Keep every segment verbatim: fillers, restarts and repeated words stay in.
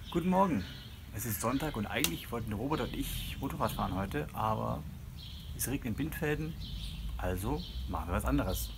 Guten Morgen. Es ist Sonntag und eigentlich wollten Robert und ich Motorrad fahren heute, aber es regnet in Bindfelden, also machen wir was anderes.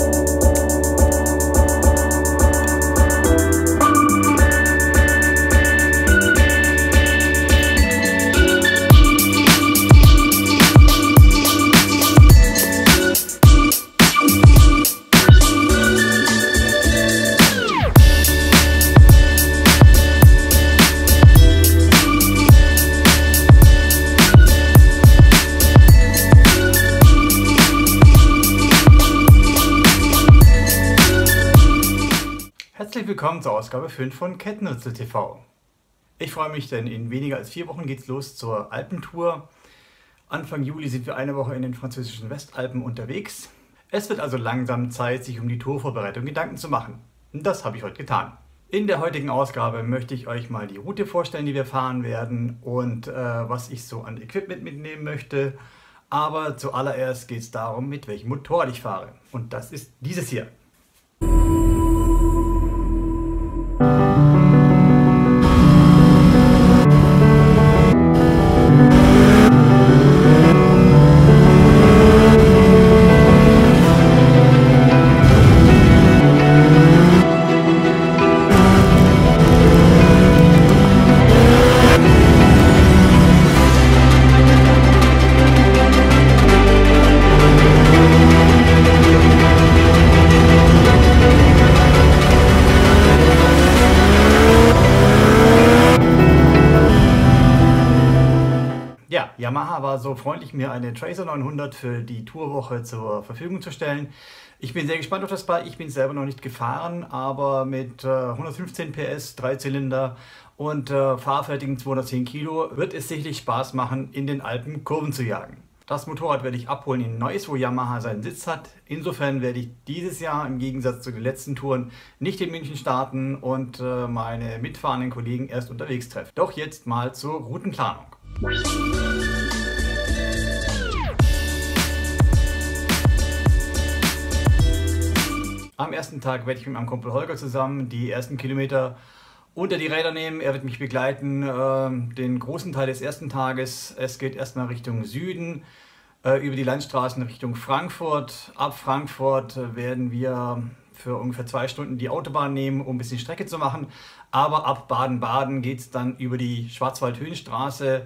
Herzlich willkommen zur Ausgabe fünf von Kettenritzel T V. Ich freue mich, denn in weniger als vier Wochen geht's los zur Alpentour. Anfang Juli sind wir eine Woche in den französischen Westalpen unterwegs. Es wird also langsam Zeit, sich um die Tourvorbereitung Gedanken zu machen. Und das habe ich heute getan. In der heutigen Ausgabe möchte ich euch mal die Route vorstellen, die wir fahren werden und äh, was ich so an Equipment mitnehmen möchte. Aber zuallererst geht es darum, mit welchem Motorrad ich fahre. Und das ist dieses hier. Ja, Yamaha war so freundlich, mir eine Tracer neunhundert für die Tourwoche zur Verfügung zu stellen. Ich bin sehr gespannt auf das Bike. Ich bin selber noch nicht gefahren, aber mit äh, hundertfünfzehn P S, Dreizylinder und äh, fahrfertigen zweihundertzehn Kilo wird es sicherlich Spaß machen, in den Alpen Kurven zu jagen. Das Motorrad werde ich abholen in Neuss, wo Yamaha seinen Sitz hat. Insofern werde ich dieses Jahr im Gegensatz zu den letzten Touren nicht in München starten und äh, meine mitfahrenden Kollegen erst unterwegs treffen. Doch jetzt mal zur Routenplanung. Am ersten Tag werde ich mit meinem Kumpel Holger zusammen die ersten Kilometer unter die Räder nehmen. Er wird mich begleiten, äh, den großen Teil des ersten Tages. Es geht erstmal Richtung Süden, äh, über die Landstraßen Richtung Frankfurt. Ab Frankfurt werden wir für ungefähr zwei Stunden die Autobahn nehmen, um ein bisschen Strecke zu machen. Aber ab Baden-Baden geht es dann über die Schwarzwald-Höhenstraße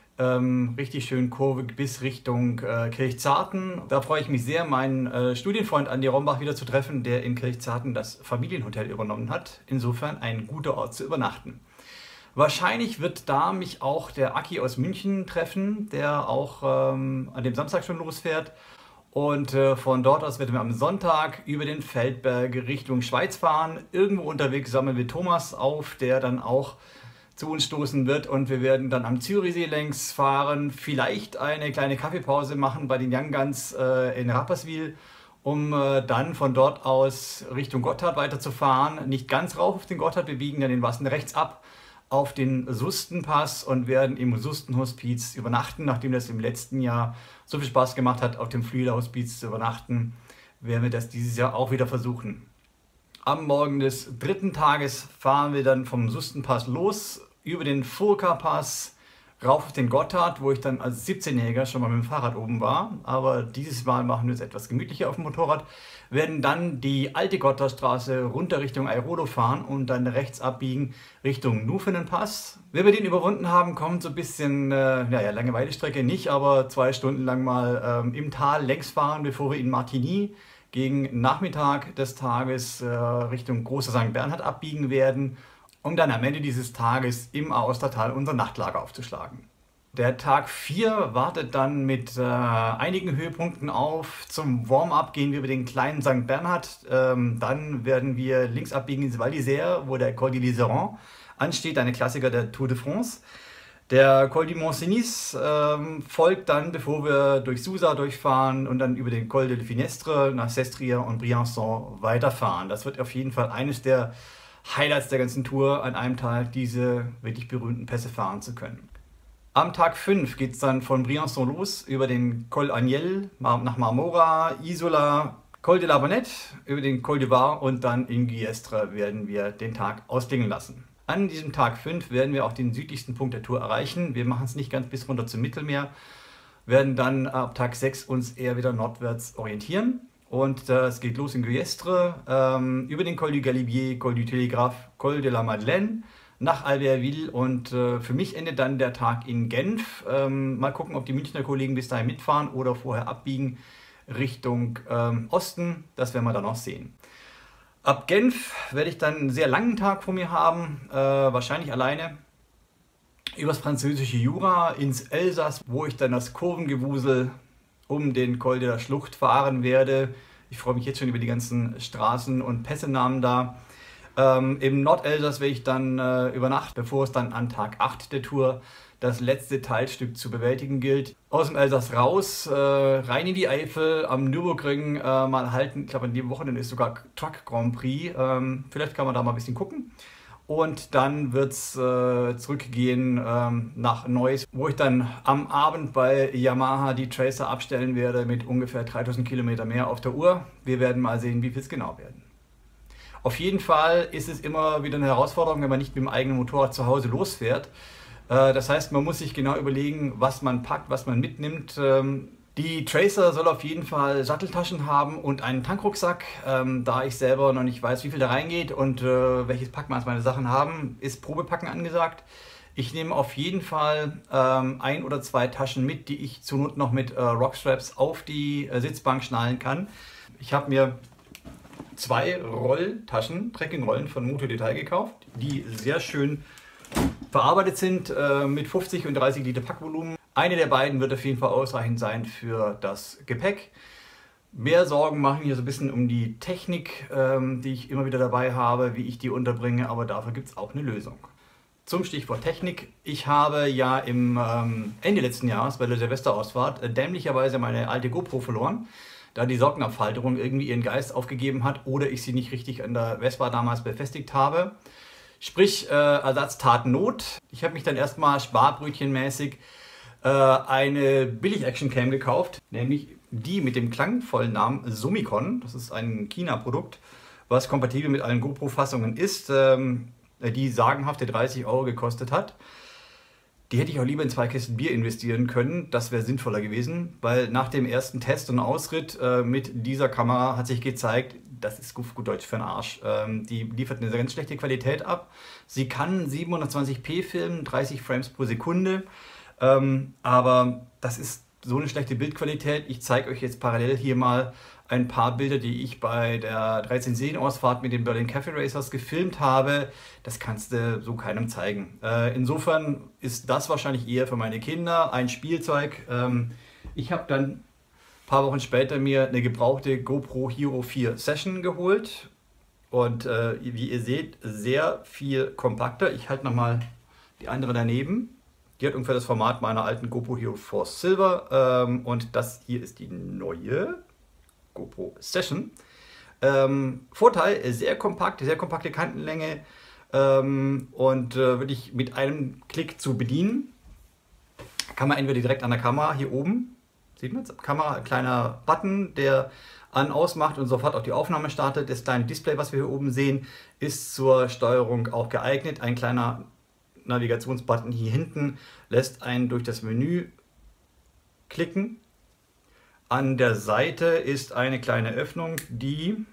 ähm, richtig schön kurvig bis Richtung äh, Kirchzarten. Da freue ich mich sehr, meinen äh, Studienfreund Andi Rombach wieder zu treffen, der in Kirchzarten das Familienhotel übernommen hat. Insofern ein guter Ort zu übernachten. Wahrscheinlich wird da mich auch der Aki aus München treffen, der auch ähm, an dem Samstag schon losfährt. Und äh, von dort aus werden wir am Sonntag über den Feldberg Richtung Schweiz fahren. Irgendwo unterwegs sammeln wir Thomas auf, der dann auch zu uns stoßen wird. Und wir werden dann am Zürichsee längs fahren, vielleicht eine kleine Kaffeepause machen bei den Young Guns äh, in Rapperswil, um äh, dann von dort aus Richtung Gotthard weiterzufahren. Nicht ganz rauf auf den Gotthard, wir biegen dann den Wassen rechts ab auf den Sustenpass und werden im Sustenhospiz übernachten. Nachdem das im letzten Jahr so viel Spaß gemacht hat, auf dem Flüeler-Hospiz zu übernachten, werden wir das dieses Jahr auch wieder versuchen. Am Morgen des dritten Tages fahren wir dann vom Sustenpass los, über den Furka-Pass, rauf auf den Gotthard, wo ich dann als siebzehnjähriger schon mal mit dem Fahrrad oben war. Aber dieses Mal machen wir es etwas gemütlicher auf dem Motorrad. Werden dann die alte Gotthardstraße runter Richtung Airolo fahren und dann rechts abbiegen Richtung Nufenenpass. Wenn wir den überwunden haben, kommt so ein bisschen, äh, naja, Langeweile-Strecke nicht, aber zwei Stunden lang mal ähm, im Tal längs fahren, bevor wir in Martigny gegen Nachmittag des Tages äh, Richtung Großer Sankt Bernhard abbiegen werden, um dann am Ende dieses Tages im Aostatal unser Nachtlager aufzuschlagen. Der Tag vier wartet dann mit äh, einigen Höhepunkten auf. Zum Warm-up gehen wir über den kleinen Sankt Bernhard. Ähm, dann werden wir links abbiegen ins Val d'Isère, wo der Col de l'Iseran ansteht, eine Klassiker der Tour de France. Der Col du Mont-Cenis ähm, folgt dann, bevor wir durch Susa durchfahren und dann über den Col de Finestre nach Sestriere und Briançon weiterfahren. Das wird auf jeden Fall eines der Highlights der ganzen Tour, an einem Tag diese wirklich berühmten Pässe fahren zu können. Am Tag fünf geht es dann von Briançon los, über den Col Agnel nach Marmora, Isola, Col de la Bonnette, über den Col du Var und dann in Giestre werden wir den Tag ausklingen lassen. An diesem Tag fünf werden wir auch den südlichsten Punkt der Tour erreichen. Wir machen es nicht ganz bis runter zum Mittelmeer, werden dann ab Tag sechs uns eher wieder nordwärts orientieren. Und äh, es geht los in Guillestre, ähm, über den Col du Galibier, Col du Télégraphe, Col de la Madeleine, nach Albertville und äh, für mich endet dann der Tag in Genf. Ähm, mal gucken, ob die Münchner Kollegen bis dahin mitfahren oder vorher abbiegen Richtung ähm, Osten. Das werden wir dann noch sehen. Ab Genf werde ich dann einen sehr langen Tag vor mir haben, äh, wahrscheinlich alleine. Übers französische Jura ins Elsass, wo ich dann das Kurvengewusel um den Col de la Schlucht fahren werde. Ich freue mich jetzt schon über die ganzen Straßen und Pässenamen da. Ähm, Im Nordelsass werde ich dann äh, übernachten, bevor es dann an Tag acht der Tour das letzte Teilstück zu bewältigen gilt. Aus dem Elsass raus, äh, rein in die Eifel, am Nürburgring äh, mal halten. Ich glaube, an dem Wochenende ist sogar Truck Grand Prix. Ähm, vielleicht kann man da mal ein bisschen gucken. Und dann wird es äh, zurückgehen ähm, nach Neuss, wo ich dann am Abend bei Yamaha die Tracer abstellen werde mit ungefähr dreitausend Kilometer mehr auf der Uhr. Wir werden mal sehen, wie viel es genau werden. Auf jeden Fall ist es immer wieder eine Herausforderung, wenn man nicht mit dem eigenen Motorrad zu Hause losfährt. Äh, das heißt, man muss sich genau überlegen, was man packt, was man mitnimmt. Ähm, Die Tracer soll auf jeden Fall Satteltaschen haben und einen Tankrucksack. Ähm, da ich selber noch nicht weiß, wie viel da reingeht und äh, welches Packmaß meine Sachen haben, ist Probepacken angesagt. Ich nehme auf jeden Fall ähm, ein oder zwei Taschen mit, die ich zur Not noch mit äh, Rockstraps auf die äh, Sitzbank schnallen kann. Ich habe mir zwei Rolltaschen, Trekkingrollen von Moto Detail gekauft, die sehr schön verarbeitet sind äh, mit fünfzig und dreißig Liter Packvolumen. Eine der beiden wird auf jeden Fall ausreichend sein für das Gepäck. Mehr Sorgen machen hier so ein bisschen um die Technik, ähm, die ich immer wieder dabei habe, wie ich die unterbringe, aber dafür gibt es auch eine Lösung. Zum Stichwort Technik. Ich habe ja im ähm, Ende letzten Jahres bei der Silvesterausfahrt äh, dämlicherweise meine alte GoPro verloren, da die Sockenabfalterung irgendwie ihren Geist aufgegeben hat oder ich sie nicht richtig an der Vespa damals befestigt habe. Sprich, äh, Ersatz tat Not. Ich habe mich dann erstmal sparbrötchenmäßig äh, eine Billig-Action-Cam gekauft, nämlich die mit dem klangvollen Namen Summicon. Das ist ein China-Produkt, was kompatibel mit allen GoPro-Fassungen ist, ähm, die sagenhafte dreißig Euro gekostet hat. Die hätte ich auch lieber in zwei Kästen Bier investieren können, das wäre sinnvoller gewesen, weil nach dem ersten Test und Ausritt äh, mit dieser Kamera hat sich gezeigt, das ist gut, gut Deutsch für den Arsch. Ähm, die liefert eine ganz schlechte Qualität ab. Sie kann siebenhundertzwanzig p filmen, dreißig Frames pro Sekunde, ähm, aber das ist so eine schlechte Bildqualität. Ich zeige euch jetzt parallel hier mal ein paar Bilder, die ich bei der dreizehn Seen-Ausfahrt mit den Berlin Cafe Racers gefilmt habe. Das kannst du so keinem zeigen. Äh, insofern ist das wahrscheinlich eher für meine Kinder ein Spielzeug. Ähm, ich habe dann ein paar Wochen später mir eine gebrauchte GoPro Hero vier Session geholt. Und äh, wie ihr seht, sehr viel kompakter. Ich halte nochmal die andere daneben. Die hat ungefähr das Format meiner alten GoPro Hero vier Silver. Ähm, und das hier ist die neue GoPro Session. Ähm, Vorteil, sehr kompakt, sehr kompakte Kantenlänge ähm, und äh, wirklich mit einem Klick zu bedienen. Kann man entweder direkt an der Kamera hier oben, sieht man, Kamera, ein kleiner Button, der an, ausmacht und sofort auch die Aufnahme startet. Das kleine Display, was wir hier oben sehen, ist zur Steuerung auch geeignet. Ein kleiner Navigationsbutton hier hinten lässt einen durch das Menü klicken. An der Seite ist eine kleine Öffnung, die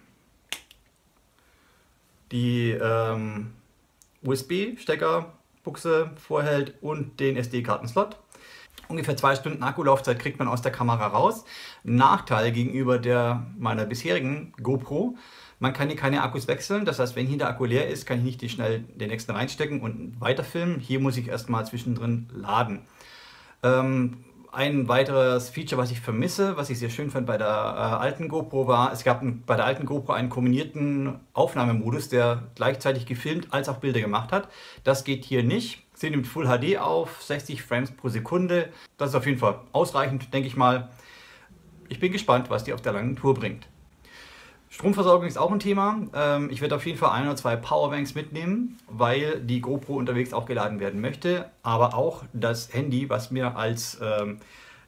die ähm, U S B-Steckerbuchse vorhält und den S D-Kartenslot. Ungefähr zwei Stunden Akkulaufzeit kriegt man aus der Kamera raus. Nachteil gegenüber der meiner bisherigen GoPro: Man kann hier keine Akkus wechseln. Das heißt, wenn hier der Akku leer ist, kann ich nicht die schnell den nächsten reinstecken und weiterfilmen. Hier muss ich erstmal zwischendrin laden. Ähm, Ein weiteres Feature, was ich vermisse, was ich sehr schön fand bei der äh, alten GoPro, war, es gab ein, bei der alten GoPro einen kombinierten Aufnahmemodus, der gleichzeitig gefilmt als auch Bilder gemacht hat. Das geht hier nicht. Sie nimmt Full H D auf, sechzig Frames pro Sekunde. Das ist auf jeden Fall ausreichend, denke ich mal. Ich bin gespannt, was die auf der langen Tour bringt. Stromversorgung ist auch ein Thema. Ich werde auf jeden Fall ein oder zwei Powerbanks mitnehmen, weil die GoPro unterwegs auch geladen werden möchte. Aber auch das Handy, was mir als ähm,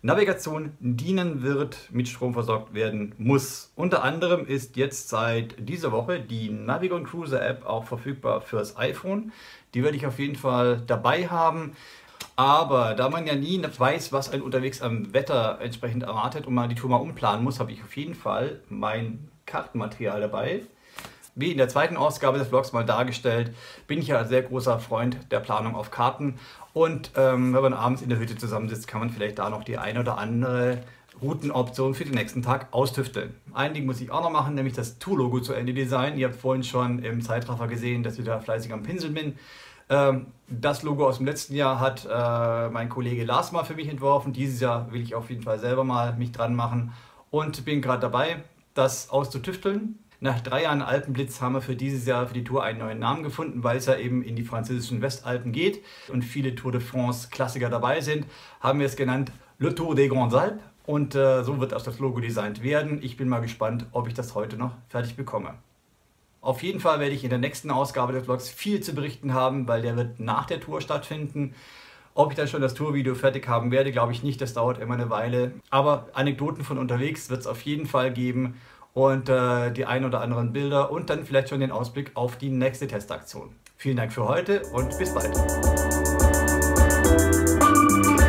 Navigation dienen wird, mit Strom versorgt werden muss. Unter anderem ist jetzt seit dieser Woche die Navigon Cruiser App auch verfügbar fürs iPhone. Die werde ich auf jeden Fall dabei haben. Aber da man ja nie weiß, was einen unterwegs am Wetter entsprechend erwartet und man die Tour mal umplanen muss, habe ich auf jeden Fall mein Kartenmaterial dabei. Wie in der zweiten Ausgabe des Vlogs mal dargestellt, bin ich ja ein sehr großer Freund der Planung auf Karten. Und ähm, wenn man abends in der Hütte zusammensitzt, kann man vielleicht da noch die eine oder andere Routenoption für den nächsten Tag austüfteln. Ein Ding muss ich auch noch machen, nämlich das Tour-Logo zu Ende designen. Ihr habt vorhin schon im Zeitraffer gesehen, dass ich da fleißig am Pinseln bin. Ähm, das Logo aus dem letzten Jahr hat äh, mein Kollege Lars mal für mich entworfen. Dieses Jahr will ich auf jeden Fall selber mal mich dran machen und bin gerade dabei, das auszutüfteln. Nach drei Jahren Alpenblitz haben wir für dieses Jahr für die Tour einen neuen Namen gefunden, weil es ja eben in die französischen Westalpen geht und viele Tour de France Klassiker dabei sind, haben wir es genannt Le Tour des Grandes Alpes und äh, so wird auch das Logo designt werden. Ich bin mal gespannt, ob ich das heute noch fertig bekomme. Auf jeden Fall werde ich in der nächsten Ausgabe des Vlogs viel zu berichten haben, weil der wird nach der Tour stattfinden. Ob ich dann schon das Tourvideo fertig haben werde, glaube ich nicht, das dauert immer eine Weile. Aber Anekdoten von unterwegs wird es auf jeden Fall geben. Und äh, die ein oder anderen Bilder und dann vielleicht schon den Ausblick auf die nächste Testaktion. Vielen Dank für heute und bis bald.